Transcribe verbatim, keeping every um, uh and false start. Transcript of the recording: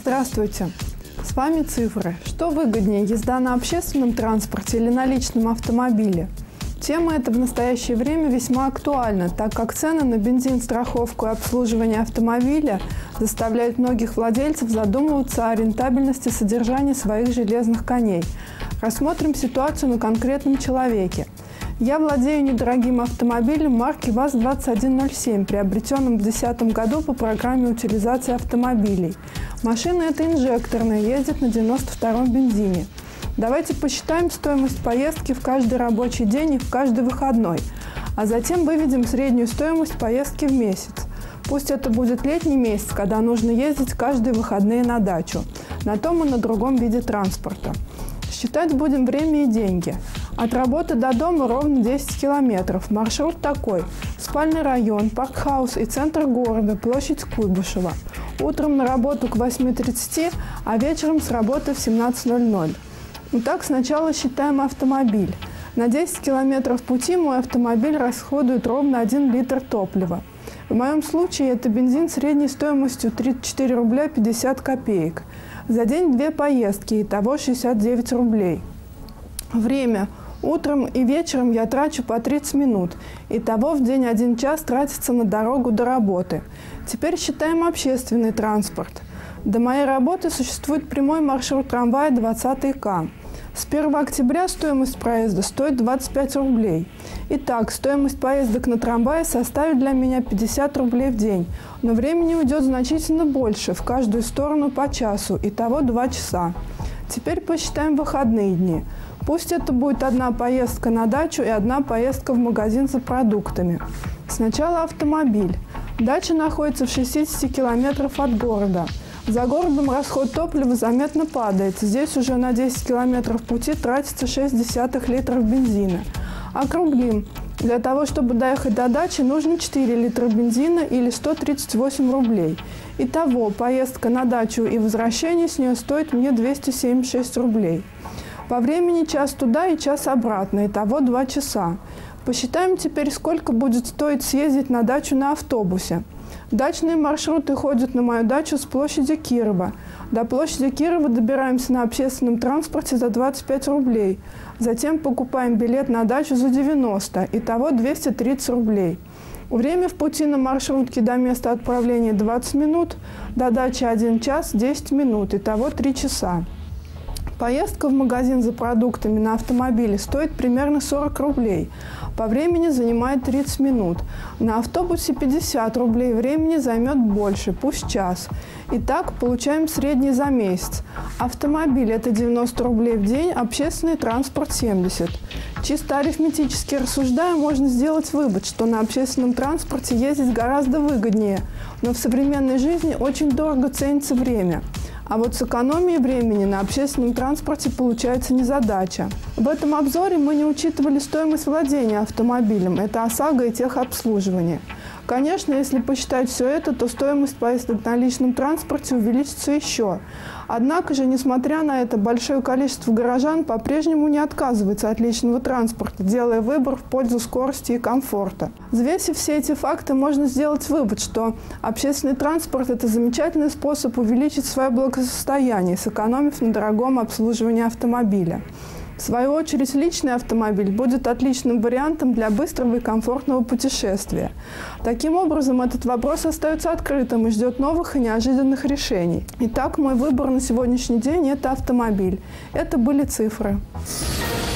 Здравствуйте! С вами цифры. Что выгоднее, езда на общественном транспорте или на личном автомобиле? Тема эта в настоящее время весьма актуальна, так как цены на бензин, страховку и обслуживание автомобиля заставляют многих владельцев задумываться о рентабельности содержания своих железных коней. Рассмотрим ситуацию на конкретном человеке. Я владею недорогим автомобилем марки ВАЗ двадцать один ноль семь, приобретенным в две тысячи десятом году по программе утилизации автомобилей. Машина эта инжекторная, ездит на девяносто втором бензине. Давайте посчитаем стоимость поездки в каждый рабочий день и в каждый выходной, а затем выведем среднюю стоимость поездки в месяц. Пусть это будет летний месяц, когда нужно ездить каждые выходные на дачу, на том и на другом виде транспорта. Считать будем время и деньги. От работы до дома ровно десять километров. Маршрут такой: спальный район, паркхаус и центр города, площадь Куйбышева. Утром на работу к восьми тридцати, а вечером с работы в семнадцать ноль ноль. Итак, сначала считаем автомобиль. На десять километров пути мой автомобиль расходует ровно один литр топлива. В моем случае это бензин средней стоимостью тридцать четыре рубля пятьдесят копеек. За день две поездки, итого шестьдесят девять рублей. Время. Утром и вечером я трачу по тридцать минут. Итого в день один час тратится на дорогу до работы. Теперь считаем общественный транспорт. До моей работы существует прямой маршрут трамвая двадцатый К. С первого октября стоимость проезда стоит двадцать пять рублей. Итак, стоимость поездок на трамвае составит для меня пятьдесят рублей в день, но времени уйдет значительно больше, в каждую сторону по часу, итого два часа. Теперь посчитаем выходные дни. Пусть это будет одна поездка на дачу и одна поездка в магазин за продуктами. Сначала автомобиль. Дача находится в шестидесяти километрах от города. За городом расход топлива заметно падает. Здесь уже на десять километров пути тратится шесть десятых литров бензина. Округлим. Для того, чтобы доехать до дачи, нужно четыре литра бензина или сто тридцать восемь рублей. Итого, поездка на дачу и возвращение с нее стоит мне двести семьдесят шесть рублей. По времени час туда и час обратно, итого два часа. Посчитаем теперь, сколько будет стоить съездить на дачу на автобусе. Дачные маршруты ходят на мою дачу с площади Кирова. До площади Кирова добираемся на общественном транспорте за двадцать пять рублей. Затем покупаем билет на дачу за девяносто, итого двести тридцать рублей. Время в пути на маршрутке до места отправления двадцать минут, до дачи один час десять минут, итого три часа. Поездка в магазин за продуктами на автомобиле стоит примерно сорок рублей. По времени занимает тридцать минут. На автобусе пятьдесят рублей, времени займет больше, пусть час. Итак, получаем средний за месяц. Автомобиль – это девяносто рублей в день, общественный транспорт – семьдесят. Чисто арифметически рассуждая, можно сделать вывод, что на общественном транспорте ездить гораздо выгоднее, но в современной жизни очень дорого ценится время. А вот с экономией времени на общественном транспорте получается незадача. В этом обзоре мы не учитывали стоимость владения автомобилем, это ОСАГО и техобслуживание. Конечно, если посчитать все это, то стоимость поездок на личном транспорте увеличится еще. Однако же, несмотря на это, большое количество горожан по-прежнему не отказывается от личного транспорта, делая выбор в пользу скорости и комфорта. Взвесив все эти факты, можно сделать вывод, что общественный транспорт – это замечательный способ увеличить свое благосостояние, сэкономив на дорогом обслуживании автомобиля. В свою очередь, личный автомобиль будет отличным вариантом для быстрого и комфортного путешествия. Таким образом, этот вопрос остается открытым и ждет новых и неожиданных решений. Итак, мой выбор на сегодняшний день – это автомобиль. Это были цифры.